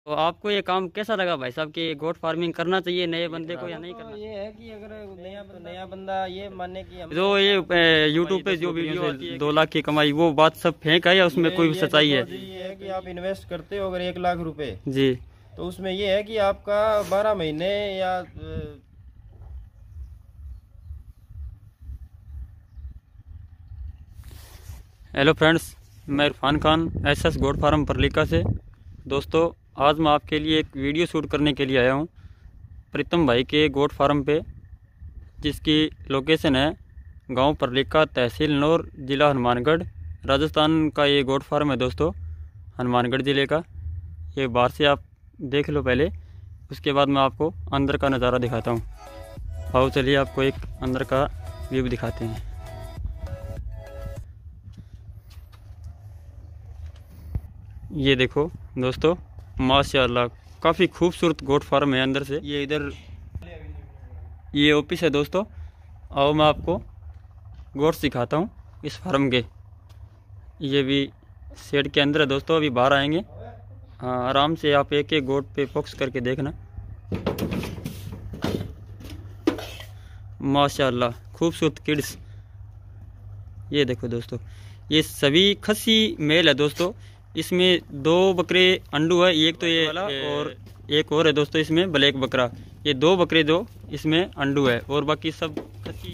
तो आपको ये काम कैसा लगा भाई साहब कि गोट फार्मिंग करना चाहिए नए बंदे को या नहीं तो करना? ये है कि अगर नया बंदा ये माने कि हम जो ये यूट्यूब पे जो वीडियो आती है 2 लाख की कमाई, वो बात सब फेंक है या उसमें कोई सच्चाई है? ये है कि आप इन्वेस्ट करते हो अगर 1 लाख रुपए, जी, तो उसमें ये है कि आपका 12 महीने या हेलो फ्रेंड्स, मैं Irfan Khan SS goat farm Parlika से। दोस्तों, आज मैं आपके लिए एक वीडियो शूट करने के लिए आया हूँ प्रीतम भाई के गोट फार्म पे, जिसकी लोकेशन है गांव परलिका, तहसील नौर, ज़िला हनुमानगढ़, राजस्थान का ये गोट फार्म है दोस्तों, हनुमानगढ़ ज़िले का। ये बाहर से आप देख लो पहले, उसके बाद मैं आपको अंदर का नज़ारा दिखाता हूँ। आओ चलिए आपको एक अंदर का व्यू दिखाते हैं। ये देखो दोस्तों, माशाल्लाह काफ़ी खूबसूरत गोट फार्म है अंदर से। ये इधर ये ऑफिस है दोस्तों। आओ मैं आपको गोट सिखाता हूँ इस फार्म के। ये भी शेड के अंदर है दोस्तों, अभी बाहर आएंगे। हाँ, आराम से आप एक एक गोट पे फोकस करके देखना। माशाल्लाह खूबसूरत किड्स। ये देखो दोस्तों, ये सभी खस्सी मेल है दोस्तों। इसमें 2 बकरे अंडू है, एक तो ये वाला और एक और है दोस्तों इसमें ब्लैक बकरा। ये 2 बकरे जो इसमें अंडू है और बाकी सब खस्सी।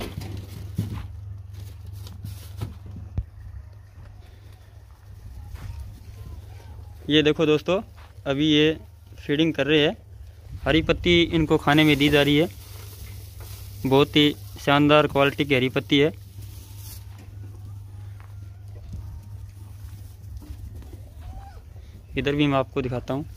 ये देखो दोस्तों, अभी ये फीडिंग कर रहे हैं। हरी पत्ती इनको खाने में दी जा रही है। बहुत ही शानदार क्वालिटी की हरी पत्ती है। इधर भी मैं आपको दिखाता हूँ।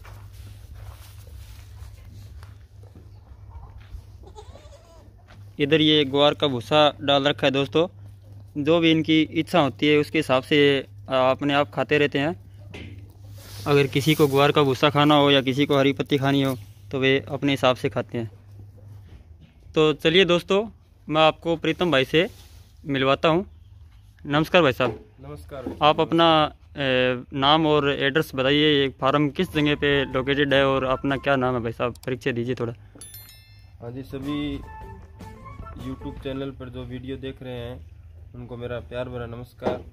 इधर ये ग्वार का भूसा डाल रखा है दोस्तों। जो भी इनकी इच्छा होती है उसके हिसाब से अपने आप खाते रहते हैं। अगर किसी को ग्वार का भूसा खाना हो या किसी को हरी पत्ती खानी हो तो वे अपने हिसाब से खाते हैं। तो चलिए दोस्तों, मैं आपको प्रीतम भाई से मिलवाता हूँ। नमस्कार भाई साहब। नमस्कार। आप अपना नाम और एड्रेस बताइए। ये फार्म किस जगह पे लोकेटेड है और अपना क्या नाम है भाई साहब, परिचय दीजिए थोड़ा। हाँ जी, सभी यूट्यूब चैनल पर जो वीडियो देख रहे हैं उनको मेरा प्यार भरा नमस्कार।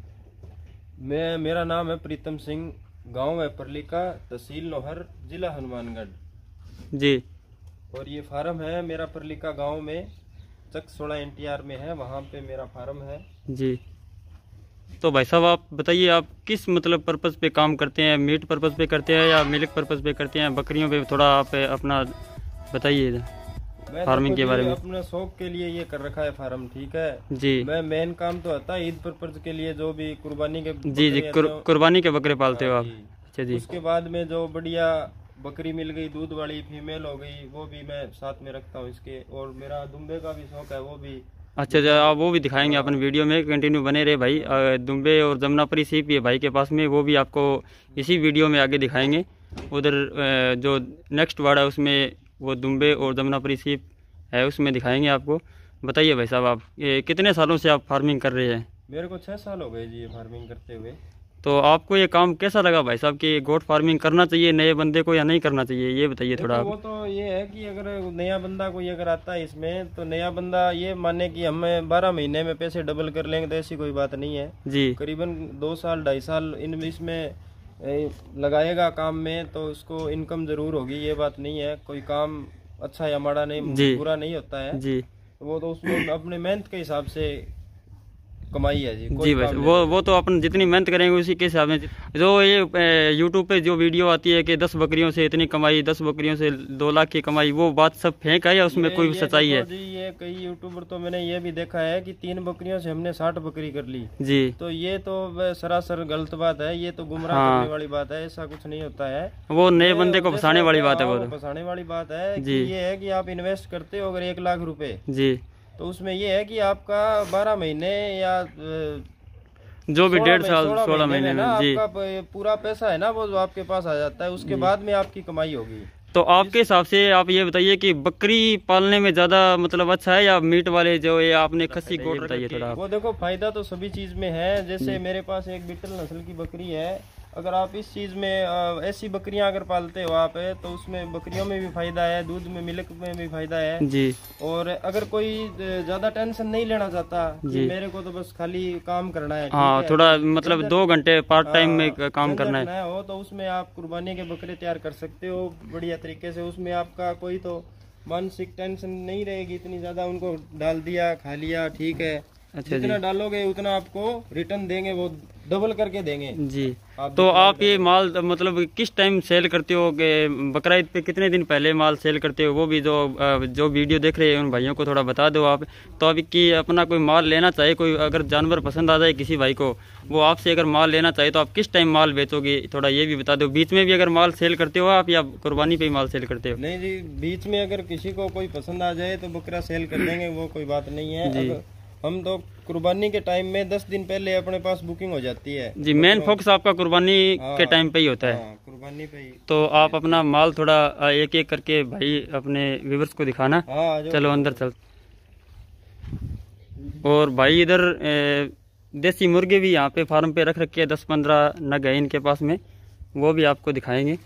मेरा नाम है प्रीतम सिंह, गांव है परलिका, तहसील नौहर, जिला हनुमानगढ़ जी। और ये फार्म है मेरा परलिका गांव में, चक 16 NTR में है, वहाँ पे मेरा फार्म है जी। तो भाई साहब आप बताइए, आप किस मतलब पर्पज़ पे काम करते हैं? मीट पर्पज़ पे करते हैं या मिल्क पर्पज़ पे करते हैं? बकरियों पे थोड़ा आप अपना बताइए फार्मिंग के बारे में। अपने शौक के लिए ये कर रखा है फार्म, ठीक है जी। मैं मेन काम तो आता है ईद पर्पज के लिए, जो भी कुर्बानी के जी कुर्बानी के बकरे पालते हो आप? अच्छा जी। उसके बाद में जो बढ़िया बकरी मिल गई, दूध वाली फीमेल हो गई, वो भी मैं साथ में रखता हूँ इसके। और मेरा दुम्बे का भी शौक है, वो भी। अच्छा, आप वो भी दिखाएंगे अपन वीडियो में, कंटिन्यू बने रहे भाई। दुम्बे और जमुनापरी सीप ये भाई के पास में, वो भी आपको इसी वीडियो में आगे दिखाएंगे। उधर जो नेक्स्ट वर्ड है उसमें वो दुम्बे और जमुनापरी सीप है, उसमें दिखाएंगे आपको। बताइए भाई साहब, आप ये कितने सालों से आप फार्मिंग कर रहे हैं? मेरे को 6 साल हो गए जी ये फार्मिंग करते हुए। तो आपको ये काम कैसा लगा भाई साहब कि गोट फार्मिंग करना चाहिए नए बंदे को या नहीं करना चाहिए, ये बताइए थोड़ा आप। वो तो ये है कि अगर नया बंदा कोई अगर आता है इसमें, तो नया बंदा ये माने कि हमें 12 महीने में पैसे डबल कर लेंगे, तो ऐसी कोई बात नहीं है जी। करीबन 2 साल 2.5 साल इसमें लगाएगा काम में, तो उसको इनकम जरूर होगी। ये बात नहीं है, कोई काम अच्छा या माड़ा नहीं, बुरा नहीं होता है जी। वो तो उसमें अपने मेहनत के हिसाब से कमाई है जी। जी भाई, वो तो अपन जितनी मेहनत करेंगे उसी के हिसाब से। जो ये यूट्यूब पे जो वीडियो आती है कि 10 बकरियों से इतनी कमाई, 10 बकरियों से 2 लाख की कमाई, वो बात सब फेंक है या उसमें कोई सच्चाई है? जी, ये कई यूट्यूबर तो मैंने ये भी देखा है कि 3 बकरियों से हमने 60 बकरी कर ली जी। तो ये तो सरासर गलत बात है, ये तो गुमराह करने वाली बात है। ऐसा कुछ नहीं होता है, वो नए बंदे को फंसाने वाली बात है। वो फंसाने वाली बात है जी। ये है कि आप इन्वेस्ट करते हो अगर 1 लाख रुपए जी, तो उसमें ये है कि आपका 12 महीने या जो भी 1.5 साल 16 महीने में जी आपका पूरा पैसा है ना, वो जो आपके पास आ जाता है, उसके बाद में आपकी कमाई होगी। तो आपके हिसाब से आप ये बताइए कि बकरी पालने में ज्यादा मतलब अच्छा है या मीट वाले जो ये आपने खस्सी गोट बताइए थोड़ा। वो देखो, फायदा तो सभी चीज में है। जैसे मेरे पास एक बीटल नस्ल की बकरी है, अगर आप इस चीज़ में ऐसी बकरियां अगर पालते हो आप तो उसमें बकरियों में भी फायदा है, दूध में मिल्क में भी फायदा है जी। और अगर कोई ज्यादा टेंशन नहीं लेना चाहता जी, मेरे को तो बस खाली काम करना है, हाँ, थोड़ा मतलब 2 घंटे पार्ट टाइम में काम करना है हो, तो उसमें आप कुर्बानी के बकरे तैयार कर सकते हो बढ़िया तरीके से। उसमें आपका कोई तो मानसिक टेंशन नहीं रहेगी इतनी ज्यादा। उनको डाल दिया, खा लिया, ठीक है। अच्छा, जितना डालोगे उतना आपको रिटर्न देंगे, वो डबल करके देंगे जी। तो आप ये माल मतलब किस टाइम सेल करते हो? बकरा ईद पे कितने दिन पहले माल सेल करते हो? वो भी जो वीडियो देख रहे हैं उन भाइयों को थोड़ा बता दो आप। तो अभी कि अपना कोई माल लेना चाहे, कोई अगर जानवर पसंद आ जाए किसी भाई को, वो आपसे अगर माल लेना चाहे तो आप किस टाइम माल बेचोगे, थोड़ा ये भी बता दो। बीच में भी अगर माल सेल करते हो आप, या कुर्बानी पे ही माल सेल करते हो? नहीं जी, बीच में अगर किसी को कोई पसंद आ जाए तो बकरा सेल कर देंगे, वो कोई बात नहीं है। हम तो कुर्बानी के टाइम में 10 दिन पहले अपने पास बुकिंग हो जाती है जी। मेन फोकस आपका कुर्बानी के टाइम पे ही होता है, कुर्बानी पे ही। तो आप अपना माल थोड़ा एक एक करके भाई अपने व्यूअर्स को दिखाना। चलो अंदर चल। और भाई इधर देसी मुर्गे भी यहाँ पे फार्म पे रख रखे हैं, 10-15 नग है इनके पास में, वो भी आपको दिखाएंगे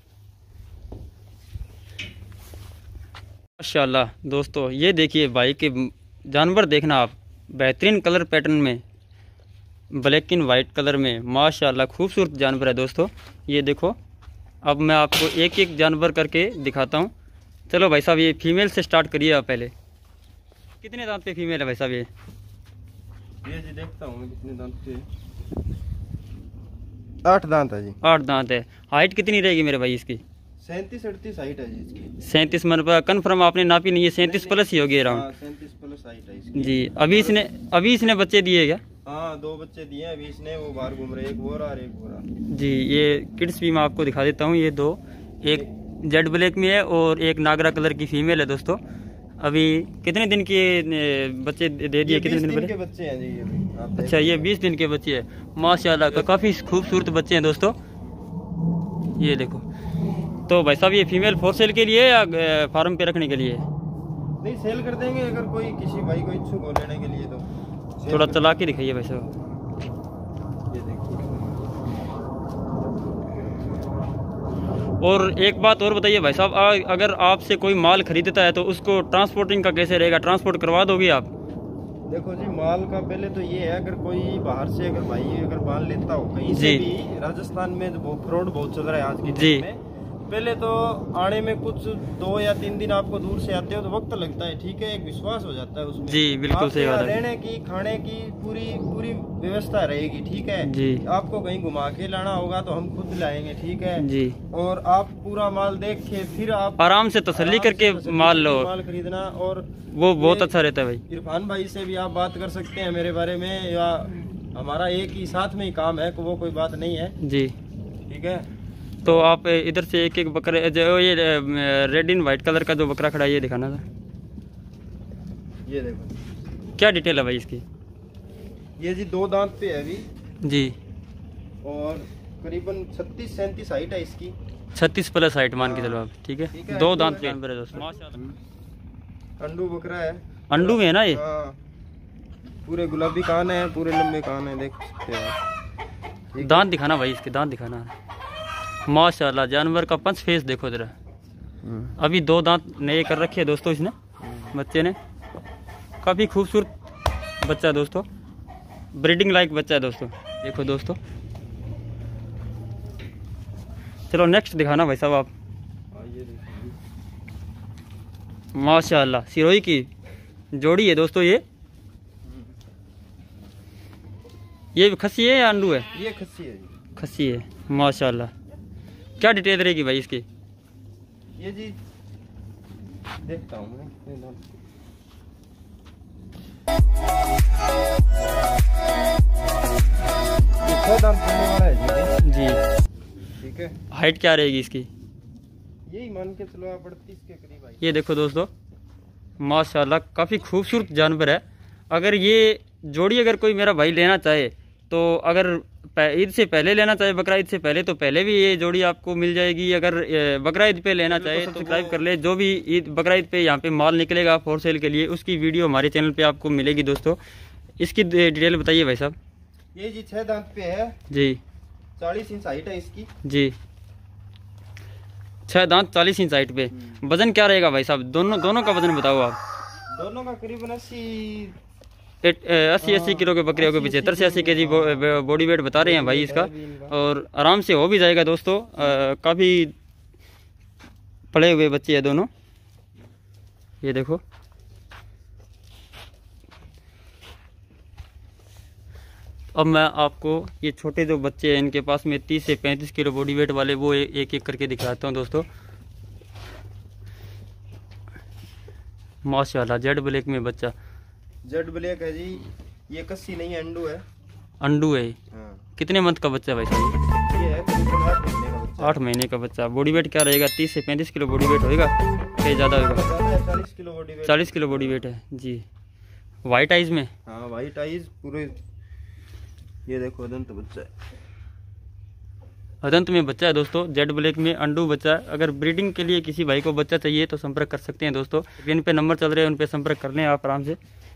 माशाल्लाह। दोस्तों ये देखिए भाई के जानवर, देखना आप, बेहतरीन कलर पैटर्न में, ब्लैक एंड वाइट कलर में, माशाल्लाह खूबसूरत जानवर है दोस्तों। ये देखो, अब मैं आपको एक एक जानवर करके दिखाता हूँ। चलो भाई साहब, ये फीमेल से स्टार्ट करिए आप पहले। कितने दांत पे फीमेल है भाई साहब? ये जी देखता हूँ मैं कितने दांत पे। 8 दांत है जी। 8 दांत है। हाइट कितनी रहेगी मेरे भाई इसकी? 37-38 हाइट है जी इसकी। 37 मतलब कन्फर्म आपने नापी नहीं है? 37 प्लस ही होगी अराउंड। 37 प्लस हाइट है इसकी जी। अभी इसने बच्चे दिए क्या? हाँ, 2 बच्चे दिए अभी इसने, वो बाहर घूम रहे, एक बोरा और एक बोरा जी। ये किड्स भी मैं आपको दिखा देता हूँ। ये 2, एक जेड ब्लैक में है और एक नागरा कलर की फीमेल है दोस्तों। अभी कितने दिन के बच्चे दे दिए? कितने दिन के बच्चे हैं जी ये? अच्छा, ये 20 दिन के बच्चे हैं माशाल्लाह। काफ़ी खूबसूरत बच्चे हैं दोस्तों, ये देखो। तो भाई साहब ये फीमेल फॉर सेल के लिए या फार्म पे रखने के लिए? नहीं, सेल कर देंगे अगर कोई किसी भाई को इच्छुक हो लेने के लिए तो। थोड़ा चला के दिखाइए भाई साहब। ये देखिए। और एक बात और बताइए भाई साहब, अगर आपसे कोई माल खरीदता है तो उसको ट्रांसपोर्टिंग का कैसे रहेगा? ट्रांसपोर्ट करवा दोगे आप? देखो जी, माल का पहले तो ये है, अगर कोई बाहर से अगर भाई अगर माल लेता हो कहीं से भी, राजस्थान में फ्रॉड बहुत चल रहा है आज की डेट में। पहले तो आने में कुछ 2 या 3 दिन आपको दूर से आते हो तो वक्त लगता है, ठीक है, एक विश्वास हो जाता है उसमें जी। बिल्कुल सही बात है। रहने की, खाने की पूरी व्यवस्था रहेगी, ठीक है जी। आपको कहीं घुमा के लाना होगा तो हम खुद लाएंगे, ठीक है जी। और आप पूरा माल देख के फिर आप आराम से तसल्ली करके माल लो, माल खरीदना। और वो बहुत अच्छा रहता है भाई। इरफान भाई से भी आप बात कर सकते हैं मेरे बारे में, या हमारा एक ही साथ में ही काम है, वो कोई बात नहीं है जी, ठीक है। तो आप इधर से एक एक बकरे, जो ये रेड एंड वाइट कलर का जो बकरा खड़ा है, ये दिखाना था। ये देखो, क्या डिटेल है भाई इसकी? ये जी 2 दांत पे है अभी जी, और करीबन 36-37 हाइट है इसकी। 36 प्लस हाइट मान के चलो आप, ठीक है। 2 दांत जानवर है दोस्तों माशाल्लाह। अंडू बकरा है, अंडू में है ना ये? पूरे गुलाबी कान है, पूरे लंबे कान है, देख सकते हैं। दांत दिखाना भाई, इसके दांत दिखाना माशाल्लाह। जानवर का पंच फेस देखो जरा। अभी 2 दांत नए कर रखे हैं दोस्तों इसने, बच्चे ने। काफ़ी खूबसूरत बच्चा है दोस्तों, ब्रीडिंग लाइक बच्चा है दोस्तों, देखो दोस्तों। चलो नेक्स्ट दिखाना भाई साहब आप। माशाल्लाह सिरोही की जोड़ी है दोस्तों ये खस्सी है या अंडू है? ये खस्सी है। खस्सी है माशाल्लाह। क्या डिटेल रहेगी भाई इसकी? ये जी देखता हूँ मैं। जी ठीक है। हाइट क्या रहेगी इसकी? यही मान के चलो 38 के करीब आई। ये देखो दोस्तों माशाल्लाह, काफ़ी खूबसूरत जानवर है। अगर ये जोड़ी अगर कोई मेरा भाई लेना चाहे, तो अगर ईद से पहले लेना चाहे, बकरा ईद से पहले, तो पहले भी ये जोड़ी आपको मिल जाएगी। अगर बकरा ईद पे लेना चाहे तो सब्सक्राइब कर ले। जो भी बकरा ईद पे यहाँ पे माल निकलेगा फॉर सेल के लिए, उसकी वीडियो हमारे चैनल पे आपको मिलेगी दोस्तों। इसकी डिटेल बताइए भाई साहब। ये जी 6 दांत पे है जी। 40 इंच हाइट है इसकी जी। 6 दांत 40 इंच हाइट पे। वजन क्या रहेगा भाई साहब? दोनों का वजन बताओ आप। दोनों का करीबन 80 किलो के बकरियों के 75 से 80 केजी बॉडी वेट बता रहे हैं भाई इसका। और आराम से हो भी जाएगा दोस्तों। काफ़ी पड़े हुए बच्चे हैं दोनों, ये देखो। अब मैं आपको ये छोटे जो बच्चे हैं इनके पास में 30 से 35 किलो बॉडी वेट वाले वो एक एक करके दिखाता हूँ दोस्तों। माशाल्लाह जेड ब्लैक में बच्चा। जेड ब्लैक है जी, ये कस्सी नहीं है, अंडू है। अंडू है। हाँ। कितने मंथ का बच्चा है भाई साहब? ये है करीबन 8 महीने का बच्चा। 8 महीने का बच्चा। बॉडी वेट क्या रहेगा? 30 से 35 किलो बॉडी वेट होगा, क्या ज़्यादा होगा? 40 kilo body weight. 40 kilo body weight है जी। वाइट आइज में? हाँ वाइट आइज पूरे। ये देखो अदंत बच्चा है, अदंत में बच्चा है दोस्तों, जेड ब्लैक में अंडू बच्चा है। अगर ब्रीडिंग के लिए किसी भाई को बच्चा चाहिए तो संपर्क कर सकते हैं दोस्तों। स्क्रीन पे नंबर चल रहे हैं, उन पे संपर्क कर लें आप आराम से।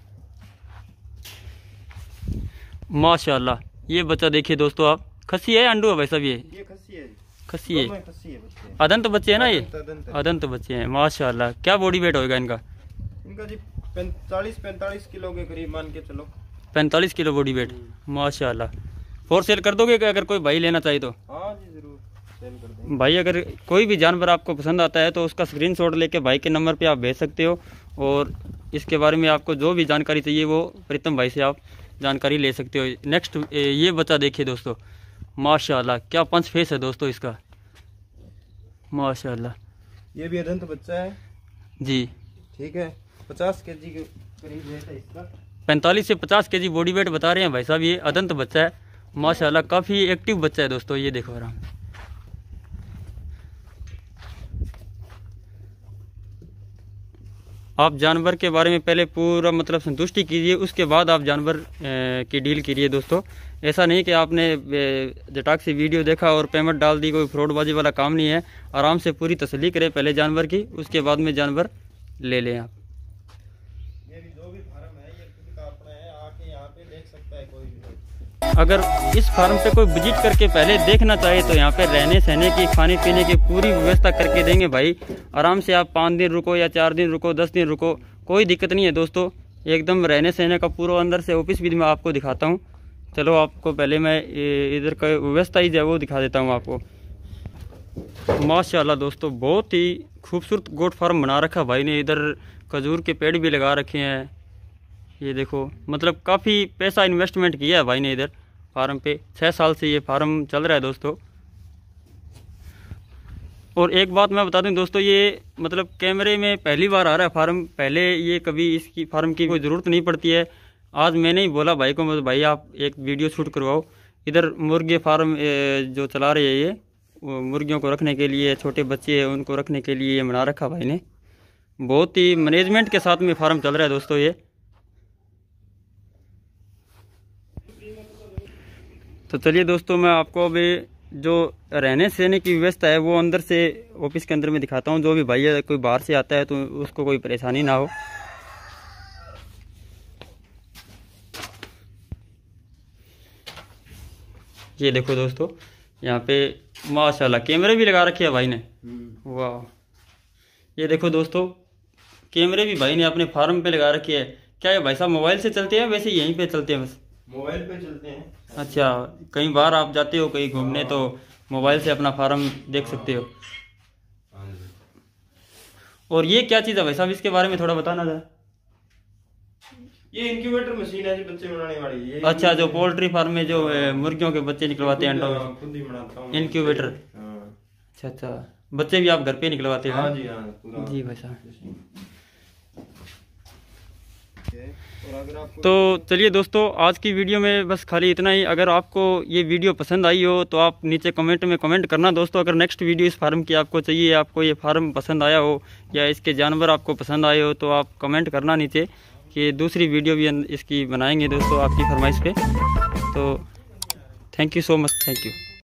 माशाल्लाह ये बच्चा देखिए दोस्तों आप। खस्सी है अंडू है भाई साहब? ये खस्सी है। खस्सी है। अदंत बच्चे हैं ना ये? अदंत बच्चे हैं माशाल्लाह। क्या बॉडी वेट होगा इनका? इनका जी 40-45 किलो के करीब मान के चलो। 45 किलो बॉडी वेट माशाल्लाह। फॉर सेल कर दोगे अगर कोई भाई लेना चाहिए तो? हाँ जी जरूर सेल कर देंगे भाई। अगर कोई भी जानवर आपको पसंद आता है तो उसका स्क्रीनशॉट लेके भाई के नंबर पे आप भेज सकते हो। और इसके बारे में आपको जो भी जानकारी चाहिए वो प्रीतम भाई से आप जानकारी ले सकते हो। नेक्स्ट ये बच्चा देखिए दोस्तों, माशाल्लाह क्या पंच फेस है दोस्तों इसका, माशाल्लाह। ये भी अदंत बच्चा है जी। ठीक है, 50 केजी के करीब वेट है इसका। 45 से 50 केजी बॉडी वेट बता रहे हैं भाई साहब। ये अदंत बच्चा है माशाल्लाह, काफ़ी एक्टिव बच्चा है दोस्तों, ये देखो आराम। आप जानवर के बारे में पहले पूरा मतलब संतुष्टि कीजिए, उसके बाद आप जानवर की डील कीजिए दोस्तों। ऐसा नहीं कि आपने जटाक से वीडियो देखा और पेमेंट डाल दी, कोई फ्रॉडबाजी वाला काम नहीं है। आराम से पूरी तसल्ली करें पहले जानवर की, उसके बाद में जानवर ले लें आप। ये भी जो भी फार्म है ये खुद का अपना है, आके यहाँ पे देख सकता है कोई भी। अगर इस फार्म पे कोई विजिट करके पहले देखना चाहे तो यहाँ पे रहने सहने की, खाने पीने की पूरी व्यवस्था करके देंगे भाई। आराम से आप 5 दिन रुको या 4 दिन रुको, 10 दिन रुको, कोई दिक्कत नहीं है दोस्तों। एकदम रहने सहने का पूरा अंदर से ऑफिस भी मैं आपको दिखाता हूँ। चलो आपको पहले मैं इधर का व्यवस्था ही जो वो दिखा देता हूँ आपको। माशाल्लाह दोस्तों बहुत ही खूबसूरत गोट फार्म बना रखा भाई ने। इधर खजूर के पेड़ भी लगा रखे हैं, ये देखो। मतलब काफ़ी पैसा इन्वेस्टमेंट किया है भाई ने इधर फार्म पे। 6 साल से ये फार्म चल रहा है दोस्तों। और एक बात मैं बता दूं दोस्तों, ये मतलब कैमरे में पहली बार आ रहा है फार्म। पहले ये कभी इसकी फार्म की कोई ज़रूरत नहीं पड़ती है। आज मैंने ही बोला भाई को, भाई आप एक वीडियो शूट करवाओ। इधर मुर्गे फार्म जो चला रहे हैं ये, मुर्गियों को रखने के लिए, छोटे बच्चे हैं उनको रखने के लिए ये बना रखा भाई ने। बहुत ही मैनेजमेंट के साथ में फार्म चल रहा है दोस्तों ये। तो चलिए दोस्तों मैं आपको अभी जो रहने सहने की व्यवस्था है वो अंदर से ऑफिस के अंदर में दिखाता हूँ। जो भी भाई कोई बाहर से आता है तो उसको कोई परेशानी ना हो। ये देखो दोस्तों यहाँ पे माशाल्लाह कैमरे भी लगा रखे हैं भाई ने। वाह, ये देखो दोस्तों कैमरे भी भाई ने अपने फार्म पे लगा रखे हैं। क्या ये भाई साहब मोबाइल से चलते हैं वैसे यहीं पे चलते हैं? बस मोबाइल पे चलते हैं। अच्छा, कई बार आप जाते हो कहीं घूमने तो मोबाइल से अपना फार्म देख सकते हो। और ये क्या चीज़ है भाई साहब, इसके बारे में थोड़ा बताना था। ये इंक्यूबेटर मशीन है जी, बच्चे बनाने वाली। ये अच्छा, जो पोल्ट्री फार्म में जो मुर्गियों के बच्चे निकलवाते हैं अंडों में, खुद ही बनाता हूँ इंक्यूबेटर। अच्छा अच्छा, बच्चे भी आप घर पे निकलवाते हैं? हाँ जी हाँ जी भाई साहब। और अगर आपको तो चलिए दोस्तों आज की वीडियो में बस खाली इतना ही। अगर आपको ये वीडियो पसंद आई हो तो आप नीचे कमेंट में कमेंट करना दोस्तों। अगर नेक्स्ट वीडियो इस फार्म की आपको चाहिए, आपको ये फार्म पसंद आया हो या इसके जानवर आपको पसंद आए हो तो आप कमेंट करना नीचे कि दूसरी वीडियो भी इसकी बनाएंगे दोस्तों आपकी फरमाइश पे। तो thank you so much, thank you.